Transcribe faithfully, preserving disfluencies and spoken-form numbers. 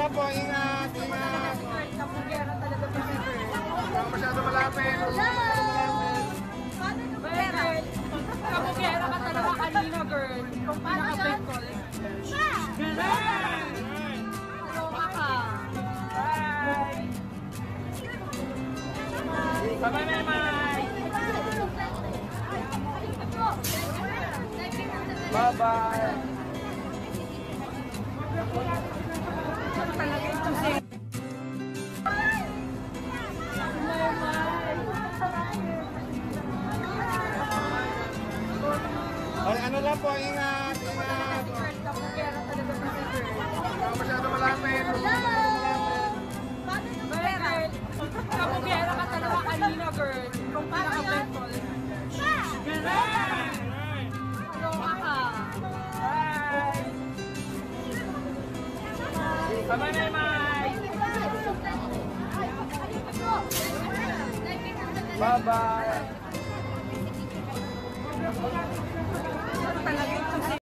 lang po, ingat, ingat. Kapugera talaga pa si girl. Huwag masyado malapit. Girl, kapugera ka talaga kanina, girl. Kung pinaka-bed call. Girl! Aloha ka. Bye! Bye-bye, Memay! Bye-bye. Talaga ito si... Ay, ano lang po, ingat, ingat. Kapugera talaga pa si girl. Huwag masyado malapit. Girl, kapugera ka talaga kanina, girl. Kung pinaka-bed call. Girl! Aloha ka. Bye! Bye-bye, Memay! Bye-bye.